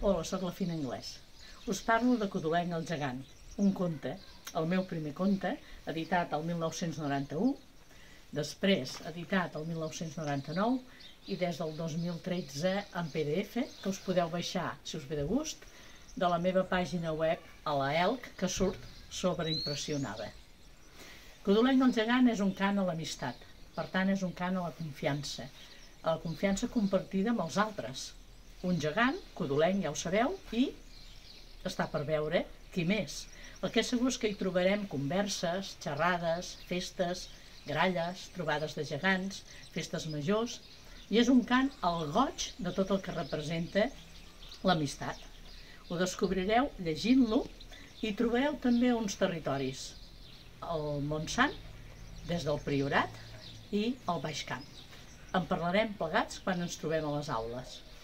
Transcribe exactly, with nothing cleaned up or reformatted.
Hola, soc la Fina Anglès. Us parlo de Codoleny el gegant, un conte, el meu primer conte, editat el mil nou-cents noranta-u, després editat el mil nou-cents noranta-nou i des del dos mil tretze en P D F, que us podeu baixar, si us ve de gust, de la meva pàgina web a la Elc, que surt sobreimpressionada. Codoleny el gegant és un cant a l'amistat, per tant és un cant a la confiança, a la confiança compartida amb els altres. Un gegant, Codoleny, ja ho sabeu, i està per veure qui més. El que és segur és que hi trobarem converses, xerrades, festes, gralles, trobades de gegants, festes majors, i és un cant al goig de tot el que representa l'amistat. Ho descobrireu llegint-lo i trobareu també uns territoris, el Montsant, des del Priorat, i el Baix Camp. En parlarem plegats quan ens trobem a les aules.